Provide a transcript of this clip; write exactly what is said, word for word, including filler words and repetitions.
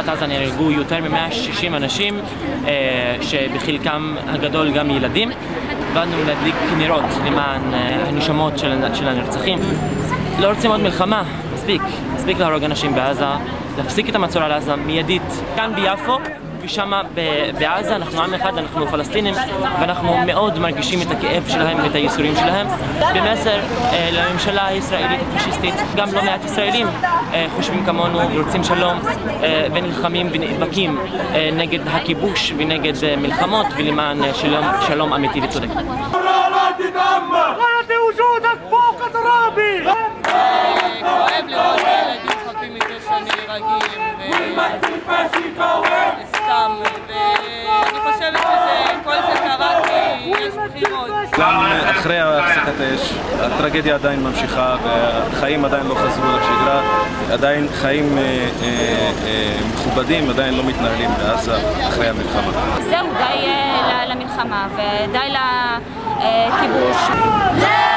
ברצועת עזה נהרגו יותר מ-מאה ושישים אנשים, שבחלקם הגדול גם ילדים. באנו להדליק נרות למען הנשמות של הנרצחים. לא רוצים עוד מלחמה, מספיק. מספיק להרוג אנשים בעזה, להפסיק את המצור על עזה מיידית. כאן ביפו ושם בעזה אנחנו עם אחד, אנחנו פלסטינים, ואנחנו מאוד מרגישים את הכאב שלהם ואת הייסורים שלהם. במסר לממשלה הישראלית הפשיסטית, גם לא מעט ישראלים חושבים כמונו ורוצים שלום ונלחמים ונאבקים נגד הכיבוש ונגד מלחמות ולמען שלום, שלום אמיתי וצודק. כואב לראות ילדים חפים מפשע נהרגים סתם, ואני חושבת שכל זה קרה כי יש בחירות. גם אחרי הפסקת האש, הטרגדיה עדיין ממשיכה והחיים עדיין לא חזרו לשגרה, עדיין חיים מכובדים עדיין לא מתנהלים בעזה אחרי המלחמה. זהו, די למלחמה ודי לכיבוש.